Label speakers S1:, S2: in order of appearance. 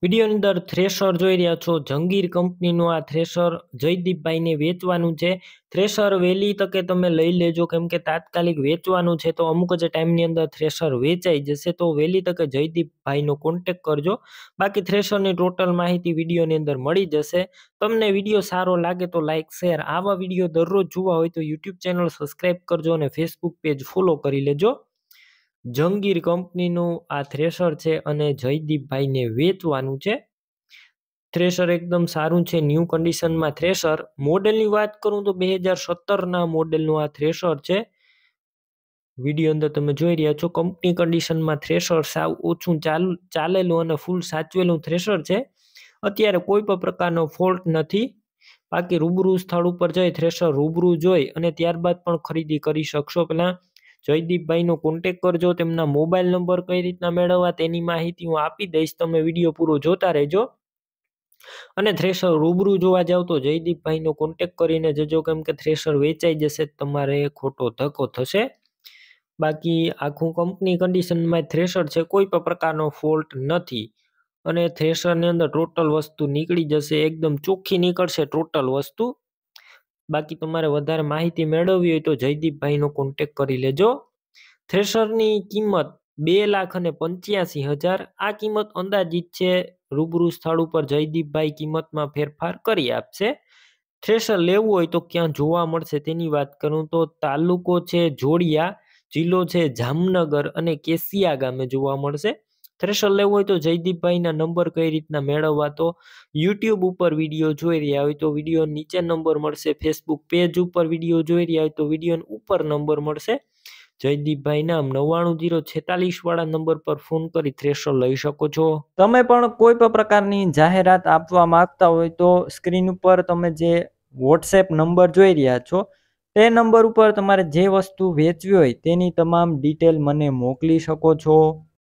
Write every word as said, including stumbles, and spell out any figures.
S1: વિડીયોની અંદર થ્રેશર જોઈ રહ્યા છો. જંગીર કંપનીનું આ થ્રેશર જયદીપભાઈને વેચવાનું છે. થ્રેશર વહેલી તકે તમે લઈ લેજો, કેમ કે તાત્કાલિક વેચવાનું છે, તો અમુક જ ટાઈમની અંદર થ્રેશર વેચાઈ જશે. તો વહેલી તકે જયદીપભાઈનો કોન્ટેક કરજો. બાકી થ્રેશરની ટોટલ માહિતી વિડીયોની અંદર મળી જશે. તમને વિડીયો સારો લાગે તો લાઇક શેર. આવા વિડીયો દરરોજ જોવા હોય તો યુટ્યુબ ચેનલ સબસ્ક્રાઈબ કરજો અને ફેસબુક પેજ ફોલો કરી લેજો. જંગીર કંપનીનું આ થ્રેશર છે અને જયદીપભાઈને વેચવાનું છે. થ્રેશર એકદમ સારું છે, ન્યૂ કન્ડિશનમાં થ્રેશર. મોડેલની વાત કરું તો બે હજાર સત્તરના મોડેલનું આ થ્રેશર છે. વિડીયો અંદર તમે જોઈ રહ્યા છો કંપની કન્ડિશનમાં થ્રેશર, સાવ ઓછું ચાલુ ચાલેલું અને ફૂલ સાચવેલું થ્રેશર છે. અત્યારે કોઈ પણ પ્રકારનો ફોલ્ટ નથી. બાકી રૂબરૂ સ્થળ ઉપર જઈ થ્રેશર રૂબરૂ જોઈ અને ત્યારબાદ પણ ખરીદી કરી શકશો. પહેલાં જયદીપભાઈનો કોન્ટેક કરજો. તેમના મોબાઈલ નંબર કઈ રીતના મેળવવા તેની માહિતી હું આપી દઈશ. તમે વિડીયો પૂરો જોતા રહેજો. અને થ્રેશર રૂબરૂ જોવા જાવ તો જયદીપભાઈનો કોન્ટેક કરીને જજો, કેમ કે થ્રેશર વેચાઈ જશે, તમારે ખોટો ધક્કો થશે. બાકી આખું કંપની કન્ડિશનમાં થ્રેશર છે, કોઈ પણ પ્રકારનો ફોલ્ટ નથી. અને થ્રેશરની અંદર ટોટલ વસ્તુ નીકળી જશે, એકદમ ચોખ્ખી નીકળશે ટોટલ વસ્તુ. બાકી તમારે વધારે માહિતી મેળવવી હોય તો જયદીપભાઈનો કોન્ટેક કરી લેજો. થ્રેશરની કિંમત બે લાખ અને પંચ્યાસી હજાર. આ કિંમત અંદાજિત છે. રૂબરૂ સ્થળ ઉપર જયદીપભાઈ કિંમતમાં ફેરફાર કરી આપશે. થ્રેશર લેવું હોય તો ક્યાં જોવા મળશે તેની વાત કરું તો તાલુકો છે જોડિયા, જિલ્લો છે જામનગર અને કેસિયા ગામે જોવા મળશે. થ્રેશર લેવું હોય તો જયદીપભાઈના નંબર કઈ રીતના મેળવવા, તો યુટ્યુબ ઉપર વિડીયો જોઈ રહ્યા હોય તો વિડીયો નીચે નંબર મળશે. ફેસબુક પેજ ઉપર વિડીયો જોઈ રહ્યા હોય તો વિડીયો ઉપર નંબર મળશે. જયદીપભાઈ નામ નવ્વાણું જીરો છેતાલીસ વાળા નંબર પર ફોન કરી થ્રેશર લઈ શકો છો. તમે પણ કોઈ પણ પ્રકારની જાહેરાત આપવા માંગતા હોય તો સ્ક્રીન ઉપર તમે જે વોટ્સએપ નંબર જોઈ રહ્યા છો તે નંબર ઉપર તમારે જે વસ્તુ વેચવી હોય તેની તમામ ડિટેલ મને મોકલી શકો છો.